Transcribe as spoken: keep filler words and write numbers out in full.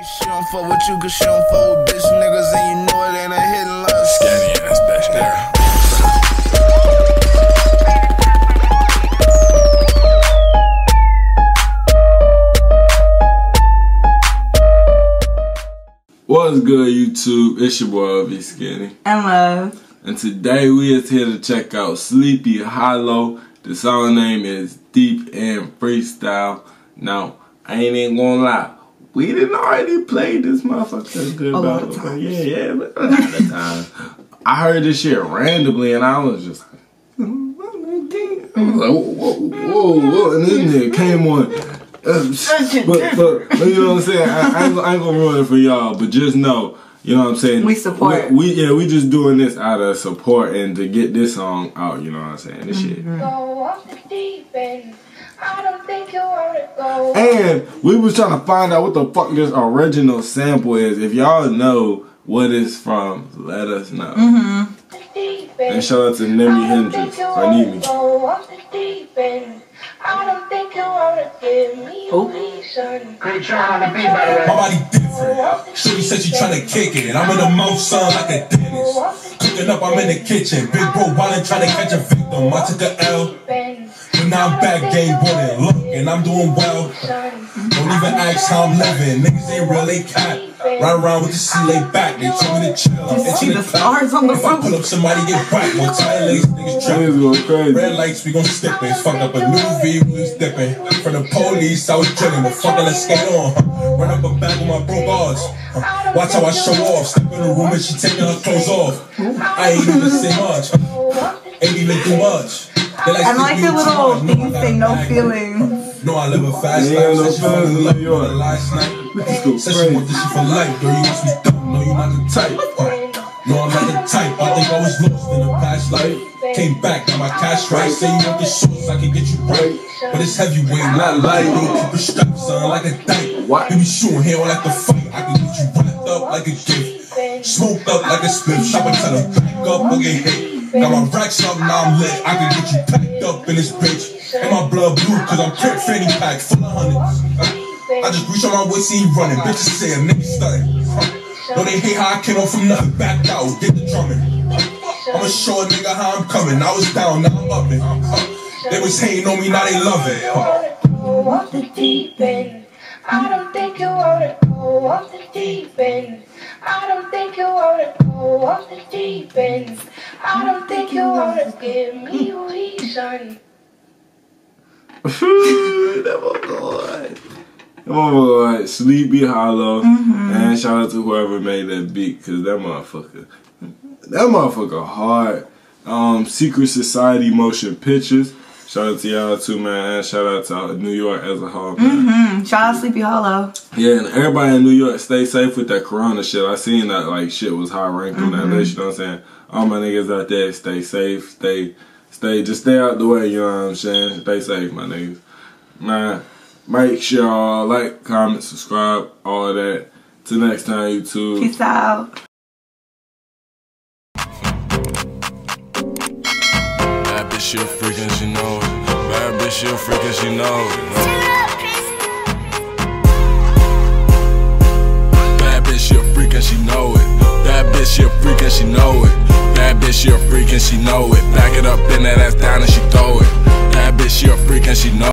She don't fuck with you cause she don't fuck with bitch niggas, and you know it ain't a hidden love. Skinny ass bitch there. What's good, YouTube? It's your boy LVSkinny and Love. And today we is here to check out Sleepy Hallow. The song name is Deep and Freestyle. Now, I ain't even gonna lie. We didn't already play this motherfucker good a lot about of times. Yeah, yeah, but a lot of times. I heard this shit randomly and I was just like, I was like, whoa, whoa, whoa, and then it came on. Uh, but, but, but you know what I'm saying? I, I, ain't, I ain't gonna ruin it for y'all, but just know, you know what I'm saying? We support. We, we yeah, we just doing this out of support and to get this song out. You know what I'm saying? This mm-hmm. shit. Go off the deep end. I don't think you wanna go. And we was trying to find out what the fuck this original sample is. If y'all know what it's from, let us know. Mm-hmm. And shout out to Nemi Hendrix. Or Nemi. Go off the deep end. I don't think you wanna give me a reason. Great trying to be better. My body different. Shorty said she tryna kick it. I'm in the mouth, son, like a dentist. Cooking up, I'm in the kitchen. Big bro wildin' trying to catch a victim. I took a L. But now I'm back, game winning. Look, and I'm doing well. Don't even ask how I'm living. Niggas ain't real, they cat. Ride around with the C laid back. They told me to chill. I'm see the stars on the If I pull up, somebody get whacked. One time, ladies, niggas trapping. Red lights, we gon' skip it. Fuck up a new V, we was dipping. From the police, I was drilling. But fuck it, let's skate on. Run up a bag with my bro bars. Watch how I show off. Step in the room and she taking her clothes off. I ain't even say much. Ain't even do much. Like I like the little things say no feelings. No, I live a fast yeah, life. no Said she wanna feelings, love New me York. last night. Hey, Said she want this shit for life. Girl, you must be dumb. No, you not the type. No, I'm not the type. I think I was lost in a past life. Came back, got my cash right. Say you want the sauce, I can get you right. But it's heavyweight, not light. Keep it strapped, son, like a dyke. We be shooting here like the fight. I can get you wrapped up like a gift. Smoked up like a spliff. Shop and tell her back up or get hit. Got my racks up, now I'm lit. I can get you packed up in this bitch. And my blood blue, cause I'm crip fanny pack full of hundreds. I just reach on my waist, see you running. Bitches say a nigga stunning. No, they hate how I came up from nothing. Back out, get the drumming. I'ma show a nigga how I'm coming. I was down, now I'm up it. They was hating on me, now they love it. Go off the deep end. I don't think you wanna go off the deep end. I don't think you wanna go off the deep end. I don't think you wanna give me a reason. That my boy. That my boy, Sleepy Hallow. Mm-hmm. And shout out to whoever made that beat, cause that motherfucker, that motherfucker hard. Um, Secret Society Motion Pictures. Shout out to y'all too, man. And shout out to New York as a whole, man. Mm-hmm. Shout out Sleepy Hallow. Yeah, and everybody in New York, stay safe with that corona shit. I seen that like shit was high ranked on that list, you know what I'm saying? All my niggas out there, stay safe, stay, stay, just stay out the way, you know what I'm saying? Stay safe, my niggas. Man, make sure y'all like, comment, subscribe, all of that. Till next time, YouTube. Peace out. Bad bitch, she a freak and she know it. Bad bitch, she a freak and she know it. Bad bitch, she a freak and she know it. Bad bitch, she a freak and she know it. Bad bitch, she a freak and she know it. Back it up, bend that ass down and she throw it. Bad bitch, she a freak and she know it.